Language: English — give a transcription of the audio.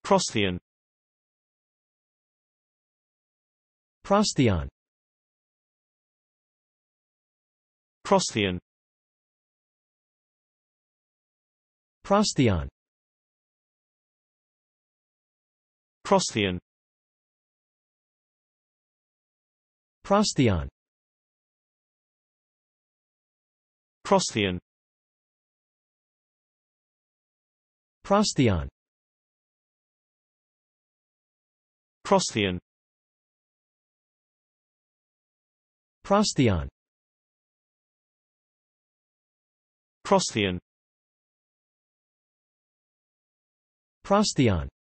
Prostheon. Prostheon. Prostheon. Prostheon. Prostheon. Prostheon. Prostheon. Prostheon. Prostheon. Prostheon. Prostheon. Prostheon.